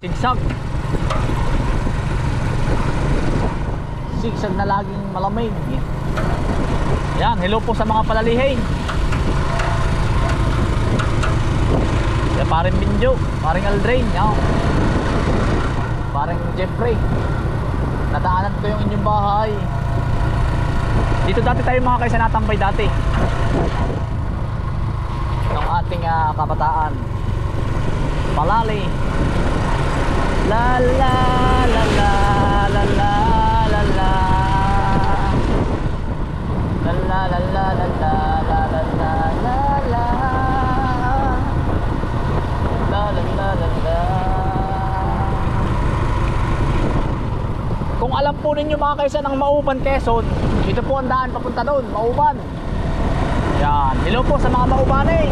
Sigsag. Sigsag na laging malamig. Yan, hello po sa mga palalihay. Yan, paring Binjo, paring Aldrain, yan. Paring Jeffrey. Nadaanan ko yung inyong bahay. Dito dati tayo mga kaysa natambay dati ng ating kabataan. Palali. La la la la la la la la la la la la la la la la la la la. Kung alam po ninyo mga kaysa ng Mauban, Quezon, ito po ang daan papunta doon, Mauban. Yan, hello po sa mga Mauban eh.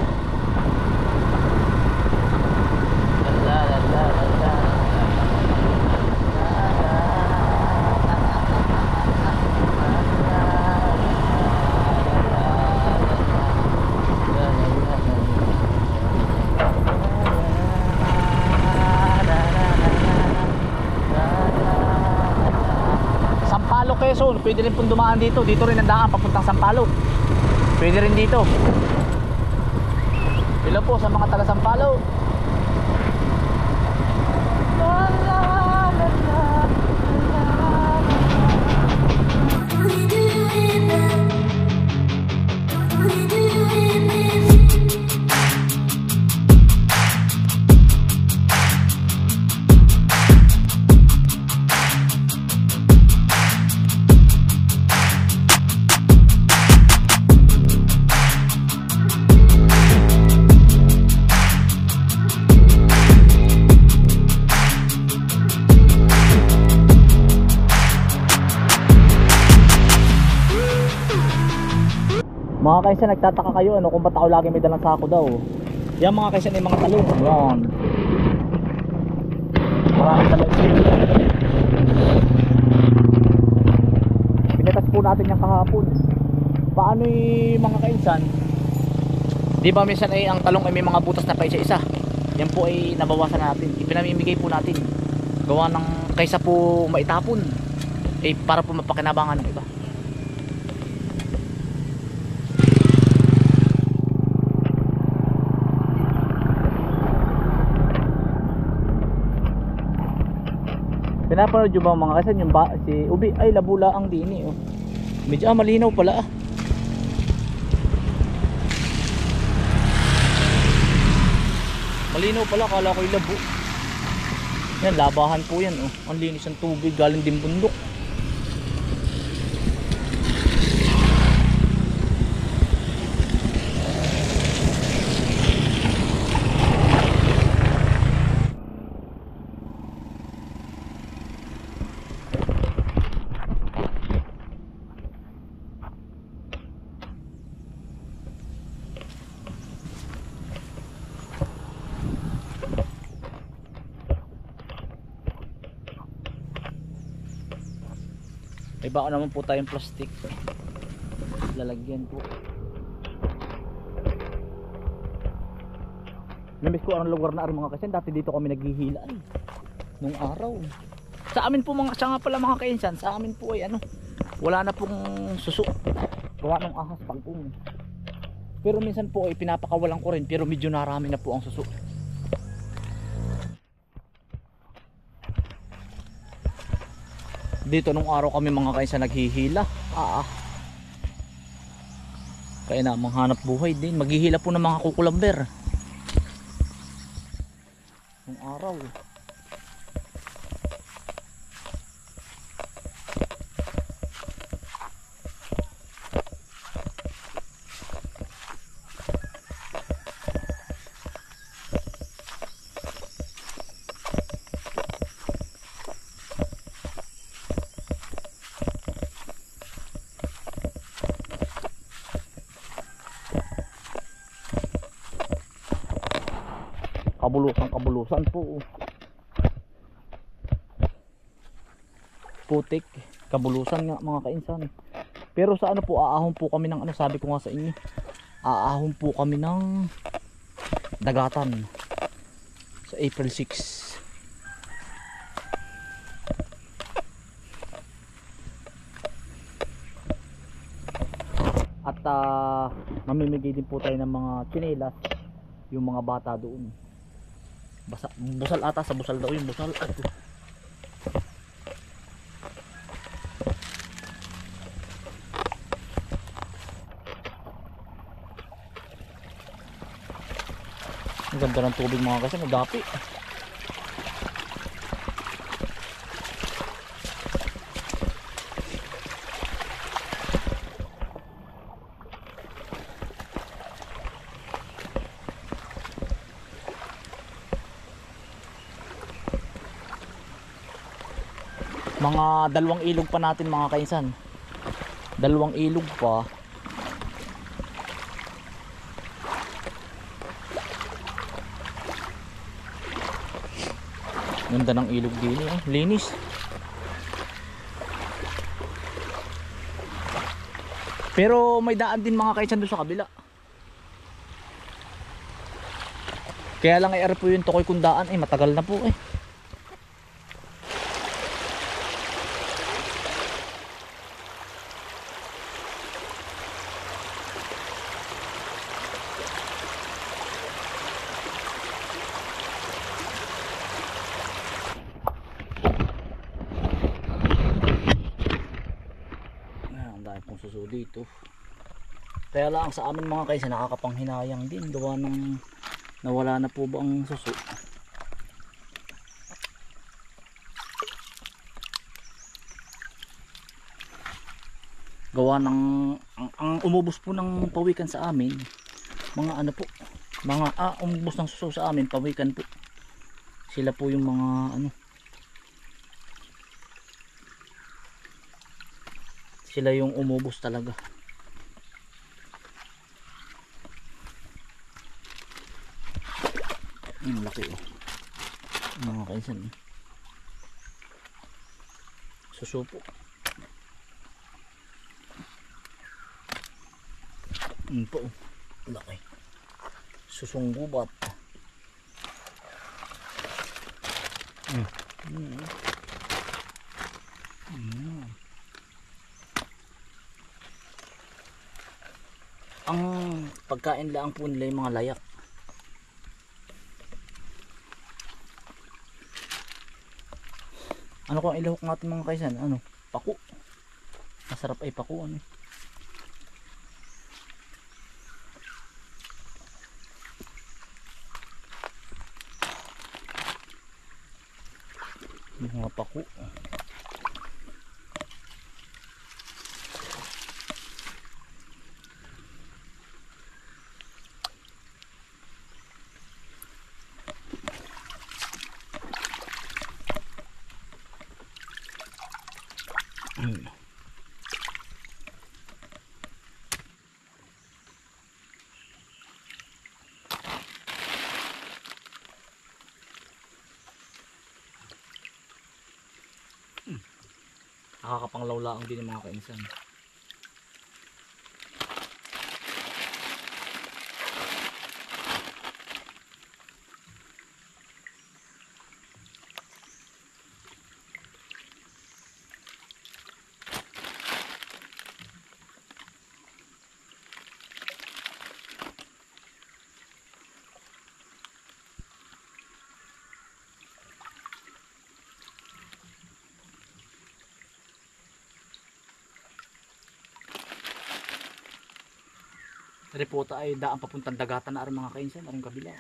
Quezon, pwede rin pong dumaan dito. Dito rin ang daan papuntang Sampaloc. Pwede rin dito. Hello po sa mga taga Sampaloc. Mga kaysa, nagtataka kayo ano kung ba't ako lagi may dalang sako daw. Yan mga kaysa, may mga talong. Yan. Maraming talong. Pinitas po natin yung kahapon. Paano yung mga kainsan? Di ba minsan ay ang talong ay may mga butas na pa isa-isa. Yan po ay nabawasan natin. Ipinamimigay po natin. Gawa ng kaysa po maitapon. Eh para po mapakinabangan ng iba. Pinapanood nyo ba mga kasan yung si Ubi ay labula ang dini oh. Medyo malinaw pala malinaw pala, kala ko yung labo. Yan, labahan po yan oh. Ang linis ng tubig, galing din bundok. May baka naman po tayong plastic. Lalagyan po. Namiss ko ang lugar na mga kasi dati dito kami naghihila ay nung araw. Sa amin po mga siya nga pala mga kainsan, sa amin po ay ano, wala na pong suso. Gawa ng ahas pangkong. Pero minsan po ay pinapakawalan ko rin, pero medyo narami na po ang suso. Dito nung araw kami mga kainsan naghihila. Kaya na manghanap buhay din. Maghihila po ng mga kukulamber nung araw. Kabulusan po. Putik, kabulusan nga mga kainsan. Pero sa ano po, aahon po kami ng ano, sabi ko nga sa inyo. Aahon po kami ng dagatan sa April 6. mamimigay din po tayo ng mga tsinelas yung mga bata doon. Busal ata, sa busal daw yung busal. Ang ganda ng tubig mga kasi, nagapi. Mga 2 ilog pa natin mga kainsan. 2 ilog pa. Ganda ng ilog din eh. Linis. Pero may daan din mga kainsan doon sa kabila. Kaya lang ay po yung tukoy kung daan eh. Matagal na po eh. Suso dito. Kaya lang sa amin mga kaisa nakakapanghinayang din gawa ng nawala na po ba ang suso. Gawa ng ang umubos po ng pawikan sa amin mga ano po, mga umubos ng suso sa amin, pawikan po. Sila po yung mga ano, sila yung umubos talaga. Ang laki oh. Mga kainsan eh. Susupo. Po oh. Laki. Susong gubat. Ang pagkain lang po nila yung mga layak. Ano kung ilahok natin mga kaisan? Ano? Paku. Masarap ay paku ano. Yung mga paku. Nakakapanglawlaang din yung mga kainsan. Repota ay daan papuntang dagatan na rin mga kainsan, na rin kabila.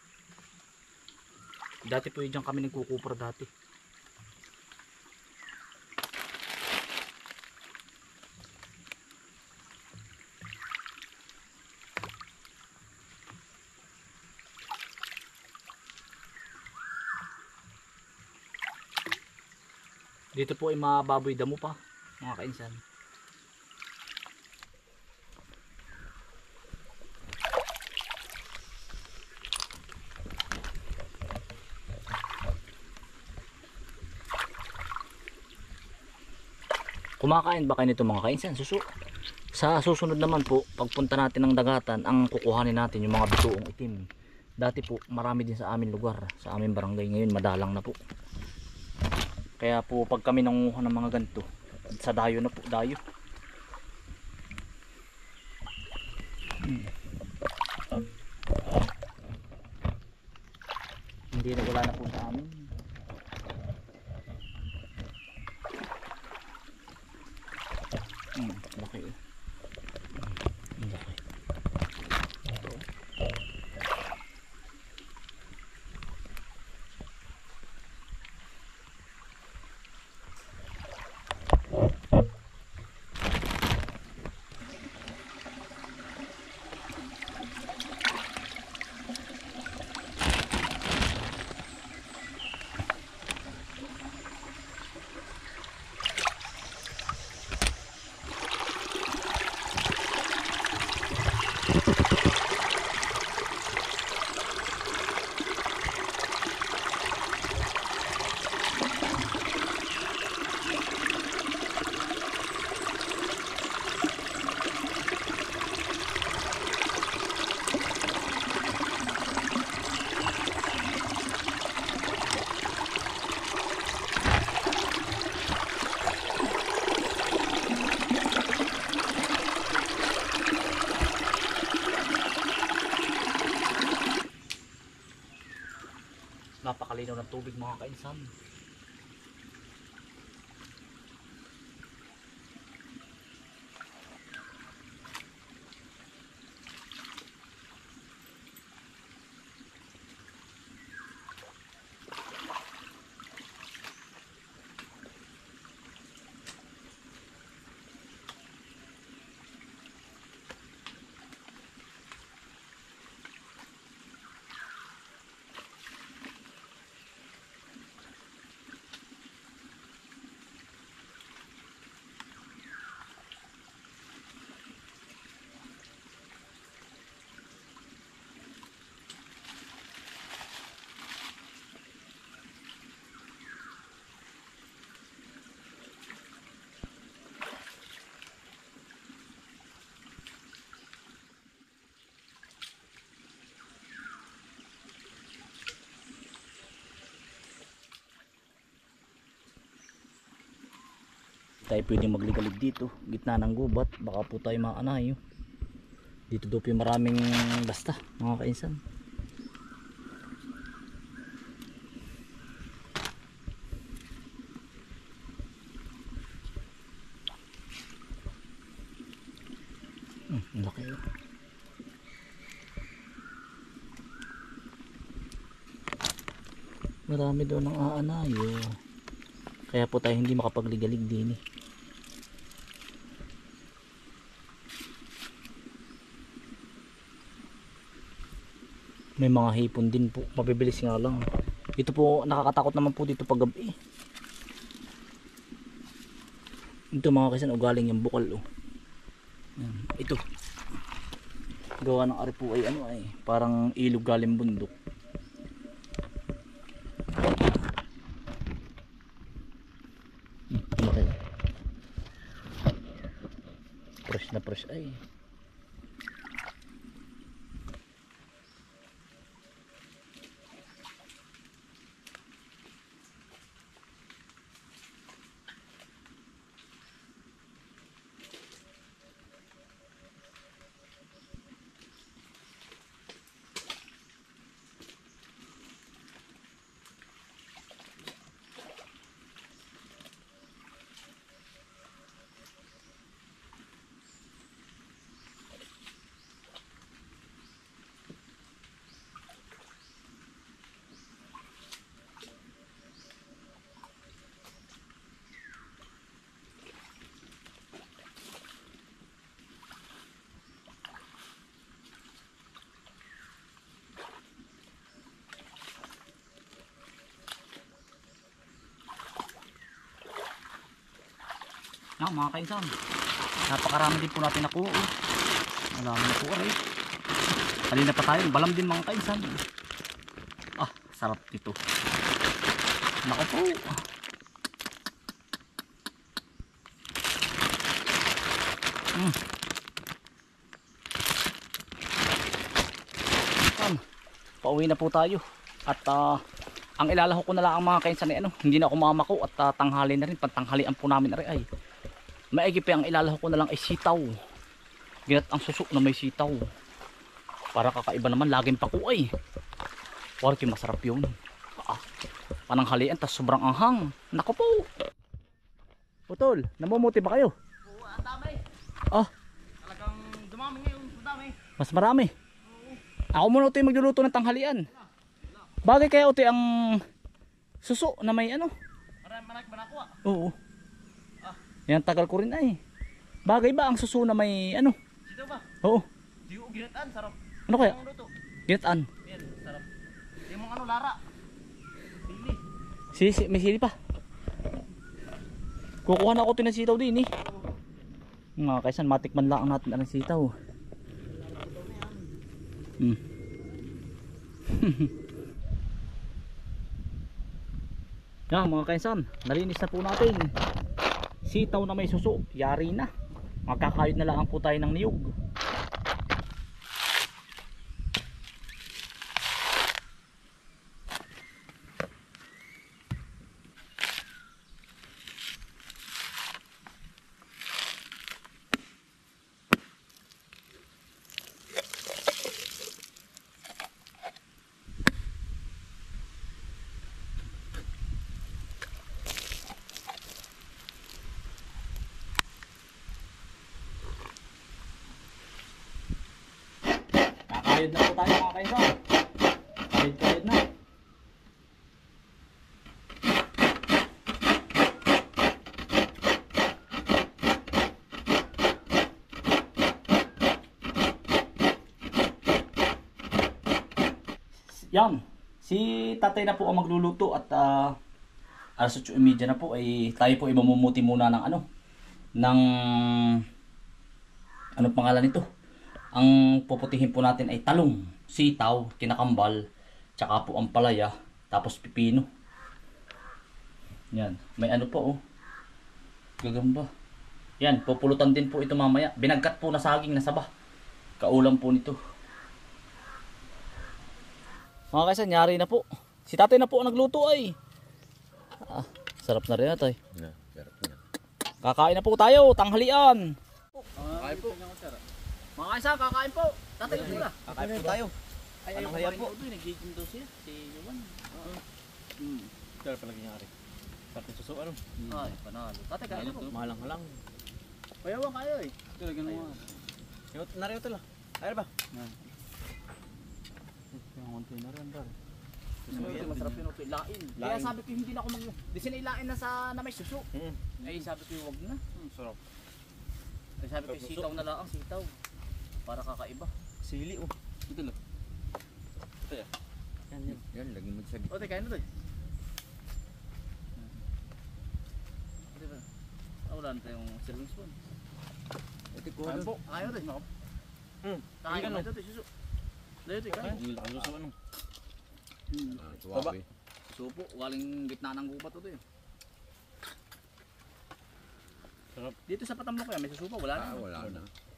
Dati po yun kami nagkukupra dati. Dito po ay mababoy damo pa mga kainsan. Kumakain ba kayo nito mga kainsan? Suso. Sa susunod naman po, pagpunta natin ng dagatan, ang kukuhanin natin yung mga bituong itim. Dati po, marami din sa amin lugar, sa amin barangay. Ngayon, madalang na po. Kaya po, pag kami nanguha ng mga ganito, sa dayo na po, dayo. Hmm. Hindi na, wala na po sa amin. Laki. Laki. Napakalinaw ng tubig mga kainsan. Tayo pwedeng magligalig dito, gitna ng gubat, baka po tayo maanayo. Dito daw po yung maraming basta mga kainsan. Laki. Marami daw ng aanayo. Kaya po tayo hindi makapagligalig din eh. May mga hipon din po, mabibilis nga lang. Ito po, nakakatakot naman po dito pag gabi. Ito mga kaisan, ugaling yung bukal oh. Ito. Gawa ng ari po ay ano ay, parang ilog galing bundok. Okay. Fresh na fresh ay. Yan mga kainsan, napakarami din po natin nakuha. Marami na po aray. Kanina pa tayo, balam din mga kainsan. Ah, sarap dito. Nako po. Pauwi na po tayo. At ang ilalaho ko na lang ang mga kainsan ay ano, hindi na ako mamako at tanghali na rin, pantanghalian po namin ay. Maigi pa ang ilalaho ko na lang ay sitaw. Ginat ang suso na may sitaw. Para kakaiba naman, laging pakuay. Porque masarap yun. Pananghalian, tas sobrang anghang. Naku po. Putol, namumuti ba kayo? Oo, ang dami. Ah, Talagang dumami ngayon, ang dami. mas marami. Ako muna ito yung magluluto ng tanghalian. Bagay kaya ito ang suso na may ano? Marami ba nakuha? Oo. Yan, tagal ko rin ay. Bagay ba ang suso na may ano? Dito ba? Oo. Di ko ginataan, sarap. Ano kaya? Ang luto. Ginataan. Yan, sarap. Yung mga ano, lara. Pili. May sili pa. Kukuha na ako ito ng sitaw din eh. Mga kaisan, matikman lang natin ang sitaw. Yan mga kaisan, nalinis na po natin. Sitaw na may suso, yari na. Magkakayod na lang po tayo ng niyog. Kakayod na po tayo mga kaisan. Kayod na. Yan. Si tatay na po ang magluluto at alas 8:30 na po ay tayo po imamumuti muna ng ano pangalan nito. Ang puputihin po natin ay talong, sitaw, kinakambal, tsaka po ang palaya, tapos pipino. Yan, may ano po oh. Gagamba. Yan, pupulutan din po ito mamaya. Binagkat po na saging na saba. Kaulam po nito. Mga kaisan, nyari na po. Si tatay na po ang nagluto ay. Sarap na rin natin. Sarap na. Kakain na po tayo, tanghalian. Kakain po. Mga kaisa, kakain po. Tatay ko sila. Kakain po tayo. Ay, ayaw ko rin po. Nag-gigim daw siya. Si Yuan. Sarap palagi nga rin. Sarap yung suso, ano? Ay, panalo. Tatay, kain na po. Mahalang-halang. Payawan kayo eh. Talaga naman. Nariyo ito lang. Ayaw ba? Yung container yan dar. Masarap yun ito. Ilain. Kaya sabi ko hindi na ako di sinailain na may suso. Ay sabi ko huwag na. Sarap. Ay sabi ko sitaw na lang ang sitaw. Para kakaiba. Sili, oh. Ito lang. Ito yan. Yan, lagi mo sa O, kain na ito eh. Ito ba? Wala na tayong serving spoon. Ito ko. Kain po. Kain na ito. Kain na ito ito. Suso. Dito ito. Kain. Hindi lang suso, ano? Tuwabi. Supo. Galing gitna ng gubat ito eh. Sarap. Dito sa Patamlo kaya may susupa. Wala na. Wala na.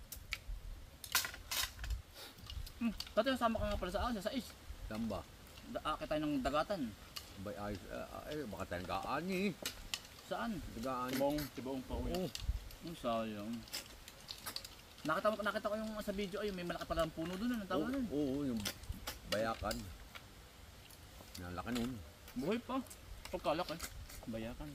Dati kasama ka nga pala sa akin. Sa is. Tamba. Akit tayo ng dagatan. Bay ayos. Baka tayo nag-aani. Saan? Nag-aani. Tibong pa uwi. Oo. Sayang. Nakita ko yung sa video ay may malaki pala ang puno doon. Anong tawag nun? Oo, yung bayakan. Nalaki nun. Buhay pa. Pagkalak eh. Bayakan.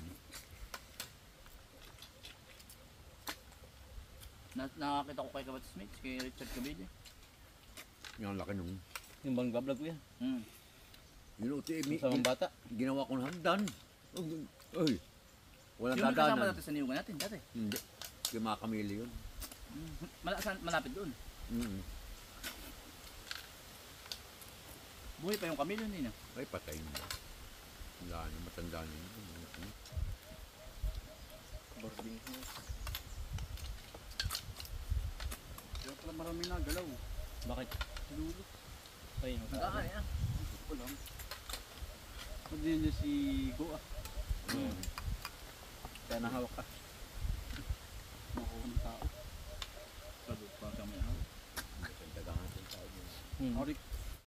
Nakakita ko kay Kabat Smith, kay Richard Cabede. Yung laki nun. Yung bang vlog ko yan. Yun, Sa mga bata. ginawa ko ng hagdan. Ay. Walang Yung may kasama dadanan. natin sa niyugan natin dati. Hindi. Yung mga kamili yun. Malapit doon. Buhay pa yung kamilyo hindi na. Ay, patay na. Wala na, matanda na yun. Boarding house. Kaya pala marami na galaw. Bakit? Lulo. Ayun. Nag-aay ah. Ulam. Pwede niya si Go ah. Kaya nahawak ka. Makuha ng tao. Pagod pa kami ako. Dagangan din tayo. Arik.